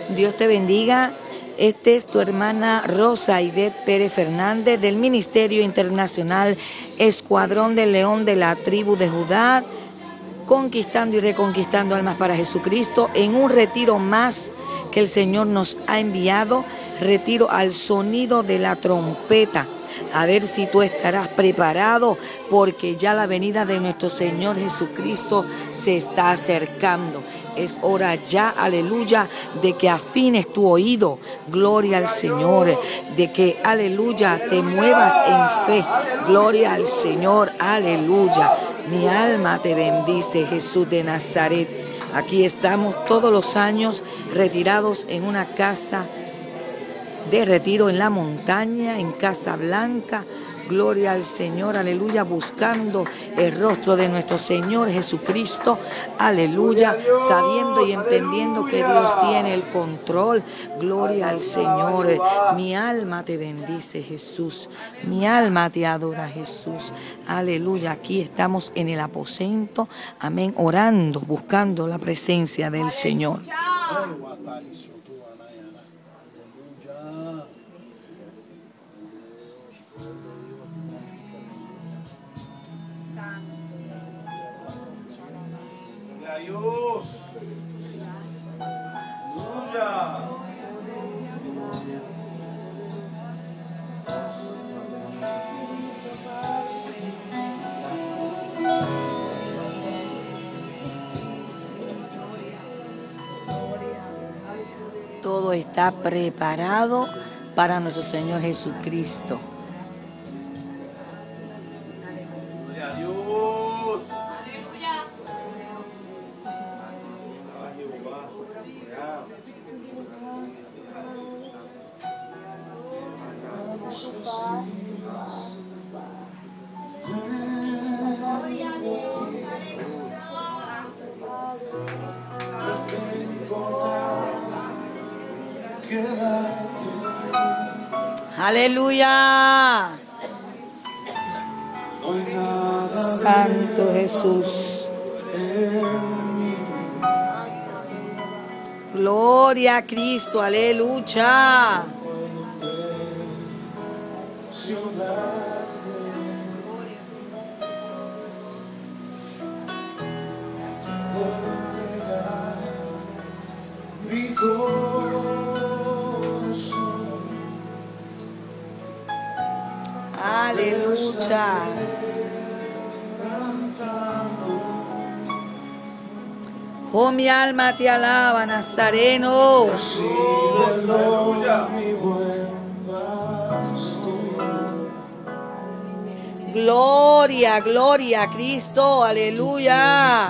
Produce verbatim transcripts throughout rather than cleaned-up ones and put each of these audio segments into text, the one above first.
Dios te bendiga. Este es tu hermana Rosa Ivette Pérez Fernández del Ministerio Internacional Escuadrón del León de la Tribu de Judá, conquistando y reconquistando almas para Jesucristo en un retiro más que el Señor nos ha enviado, retiro al sonido de la trompeta. A ver si tú estarás preparado, porque ya la venida de nuestro Señor Jesucristo se está acercando. Es hora ya, aleluya, de que afines tu oído, gloria al Señor, de que, aleluya, te muevas en fe, gloria al Señor, aleluya. Mi alma te bendice, Jesús de Nazaret. Aquí estamos todos los años retirados en una casa de retiro en la montaña, en Casa Blanca, gloria al Señor, aleluya, buscando el rostro de nuestro Señor Jesucristo, aleluya, sabiendo y entendiendo que Dios tiene el control, gloria al Señor. Mi alma te bendice, Jesús, mi alma te adora, Jesús, aleluya. Aquí estamos en el aposento, amén, orando, buscando la presencia del Señor. Dios. Aleluya. Todo está preparado para nuestro Señor Jesucristo. Aleluya. Santo Jesús. Gloria a Cristo, aleluya. Aleluya. Oh, mi alma te alaba, Nazareno. Gloria, gloria a Cristo, aleluya.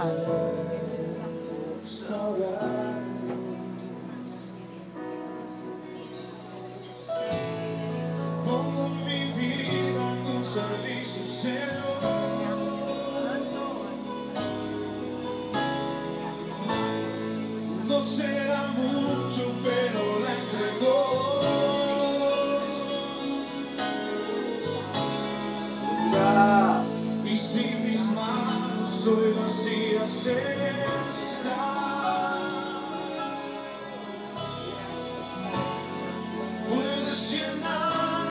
Y si mis manos hoy vacías están,